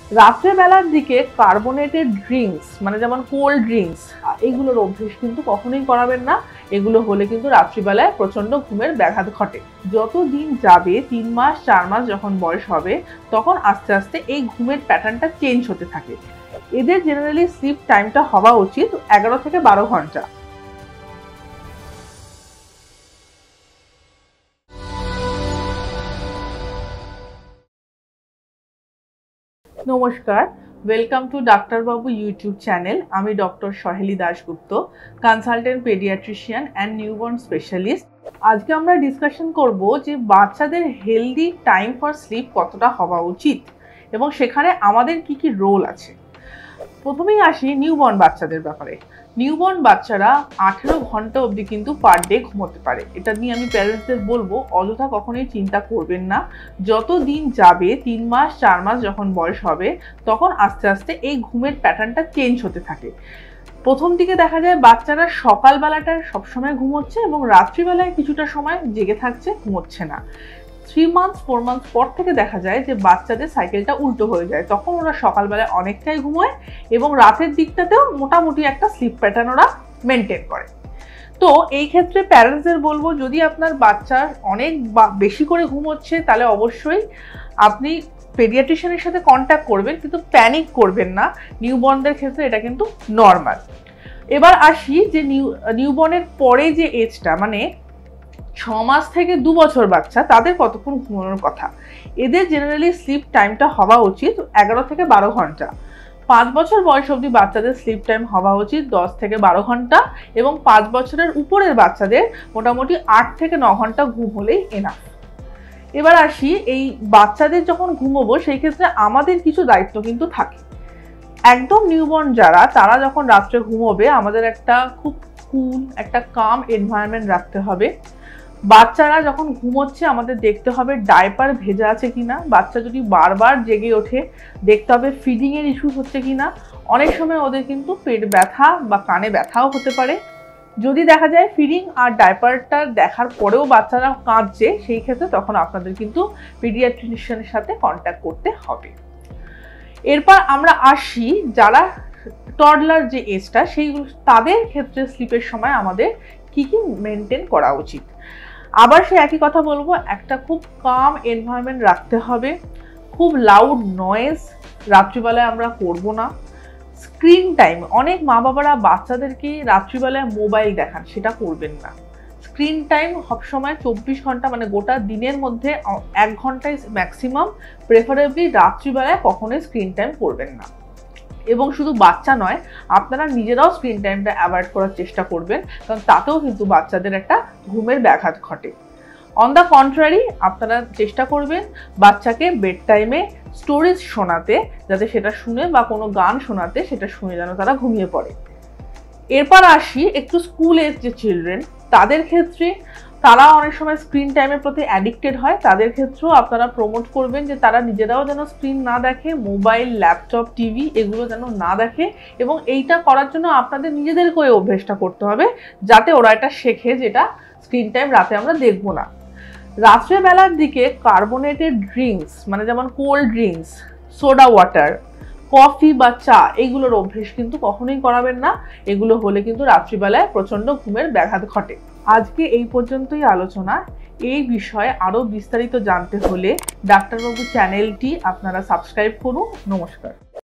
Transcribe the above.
রাত্রেবেলার দিকে carbonated drinks মানে যেমন কোল্ড ড্রিঙ্কস এইগুলোর অভ্যেস কিন্তু কখনোই করাবেন না। এগুলো হলে কিন্তু রাত্রিবেলায় প্রচন্ড ঘুমের ব্যাঘাত ঘটে। যত দিন যাবে 3 মাস 4 মাস যখন বয়স হবে তখন আস্তে আস্তে এই ঘুমের প্যাটার্নটা চেঞ্জ হতে থাকে। এদের জেনারেলি স্লিপ টাইমটা হওয়া উচিত 11 থেকে 12 ঘন্টা। নমস্কার, ওয়েলকাম টু ডাক্তারবাবু ইউটিউব চ্যানেল। আমি doctor Saheli Dasgupta, consultant paediatrician and newborn specialist. আজকে আমরা ডিসকাশন করব যে বাচ্চাদের হেলদি টাইম ফর স্লিপ কতটা হওয়া উচিত এবং সেখানে আমাদের কি কি রোল আছে। প্রথমেই আসি নিউবর্ন বাচ্চাদের ব্যাপারে। নিউবর্ন বাচ্চারা 18 ঘন্টা অবধি কিন্তু পার ডে ঘুমোতে পারে। এটা নিয়ে আমি প্যারেন্টসদের বলবো অযথা কখনোই চিন্তা করবেন না। যত দিন যাবে 3 মাস 4 মাস যখন বয়স হবে তখন আস্তে আস্তে এই ঘুমের প্যাটার্নটা চেঞ্জ হতে থাকে। প্রথম দিকে দেখা যায় বাচ্চারা সকালবেলাটা সবসময় ঘুমোচ্ছে এবং রাত্রিবেলায় কিছুটা সময় জেগে থাকছে, ঘুমোচ্ছে না। 3 মান্থস 4 মান্থস পর থেকে দেখা যায় যে বাচ্চাদের সাইকেলটা উল্টো হয়ে যায়। তখন ওরা সকালবেলায় অনেকটাই ঘুমোয় এবং রাতের দিকটাতেও মোটামুটি একটা স্লিপ প্যাটার্ন ওরা মেনটেন করে। তো এই ক্ষেত্রে প্যারেন্টসদের বলবো, যদি আপনার বাচ্চা অনেক বেশি করে ঘুমোচ্ছে তাহলে অবশ্যই আপনি পেডিয়াট্রিশিয়ানের সাথে কন্ট্যাক্ট করবেন, কিন্তু প্যানিক করবেন না। নিউবর্নদের ক্ষেত্রে এটা কিন্তু নর্মাল। এবার আসি যে নিউবর্নের পরে যে এজটা মানে 6 মাস থেকে 2 বছর বাচ্চা, তাদের কতক্ষণ ঘুমানোর কথা। এদের জেনারেলি স্লিপ টাইমটা হওয়া উচিত 11 থেকে 12 ঘন্টা। 5 বছর বয়স অবধি বাচ্চাদের স্লিপ টাইম হওয়া উচিত 10 থেকে 12 ঘন্টা এবং 5 বছরের উপরের বাচ্চাদের মোটামুটি 8 থেকে 9 ঘন্টা ঘুম হলেই এনাফ। এবার আসি এই বাচ্চাদের যখন ঘুমোবো সেই ক্ষেত্রে আমাদের কিছু দায়িত্ব কিন্তু থাকে। একদম নিউবর্ন যারা, তারা যখন রাত্রে ঘুমোবে আমাদের একটা খুব কুল একটা কাম এনভায়রনমেন্ট রাখতে হবে। বাচ্চারা যখন ঘুমোচ্ছে আমাদের দেখতে হবে ডাইপার ভেজা আছে কিনা। বাচ্চা যদি বারবার জেগে ওঠে দেখতে হবে ফিডিংয়ের ইস্যু হচ্ছে কিনা। অনেক সময় ওদের কিন্তু পেট ব্যথা বা কানে ব্যথাও হতে পারে। যদি দেখা যায় ফিডিং আর ডাইপারটা দেখার পরেও বাচ্চারা কাঁদছে, সেই ক্ষেত্রে তখন আপনাদের কিন্তু পেডিয়াট্রিশিয়ানের সাথে কন্ট্যাক্ট করতে হবে। এরপর আমরা আসি যারা টডলার যে এজটা, সেইগুলো তাদের ক্ষেত্রে স্লিপের সময় আমাদের কি কি মেনটেন করা উচিত। আবার সে একই কথা বলবো, একটা খুব কাম এনভায়রনমেন্ট রাখতে হবে। খুব লাউড নয়েজ রাত্রিবেলায় আমরা করব না। স্ক্রিন টাইম, অনেক মা বাবারা বাচ্চাদেরকে রাত্রিবেলায় মোবাইল দেখান, সেটা করবেন না। স্ক্রিন টাইম সবসময় 24 ঘন্টা মানে গোটা দিনের মধ্যে 1 ঘন্টায় ম্যাক্সিমাম, প্রেফারেবলি রাত্রিবেলায় কখনোই স্ক্রিন টাইম করবেন না। এবং শুধু বাচ্চা নয়, আপনারা নিজেরাও স্ক্রিন টাইমটা অ্যাভয়েড করার চেষ্টা করবেন, কারণ তাতেও কিন্তু বাচ্চাদের একটা ঘুমের ব্যাঘাত ঘটে। অন দ্য কন্ট্রারি, আপনারা চেষ্টা করবেন বাচ্চাকে বেড টাইমে স্টোরিজ শোনাতে, যাতে সেটা শুনে বা কোনো গান শোনাতে সেটা শুনে যেন তারা ঘুমিয়ে পড়ে। এরপর আসি একটু স্কুল এজ যে চিলড্রেন, তাদের ক্ষেত্রে তারা অনেক সময় স্ক্রিন টাইমের প্রতি অ্যাডিক্টেড হয়। তাদের ক্ষেত্রেও আপনারা প্রমোট করবেন যে তারা নিজেরাও যেন স্ক্রিন না দেখে, মোবাইল ল্যাপটপ টিভি এগুলো যেন না দেখে। এবং এইটা করার জন্য আপনাদের নিজেদেরকে ওই অভ্যেসটা করতে হবে, যাতে ওরা এটা শেখে যেটা স্ক্রিন টাইম রাতে আমরা দেখবো না। রাত্রেবেলার দিকে কার্বোনেটেড ড্রিঙ্কস মানে যেমন cold drinks, soda water, coffee বা চা এইগুলোর অভ্যেস কিন্তু কখনোই করাবেন না। এগুলো হলে কিন্তু রাত্রিবেলায় প্রচন্ড ঘুমের ব্যাঘাত ঘটে। আজকে এই পর্যন্তই আলোচনা। এই বিষয়ে আরো বিস্তারিত জানতে হলে ডাক্তারবাবু চ্যানেলটি আপনারা সাবস্ক্রাইব করুন। নমস্কার।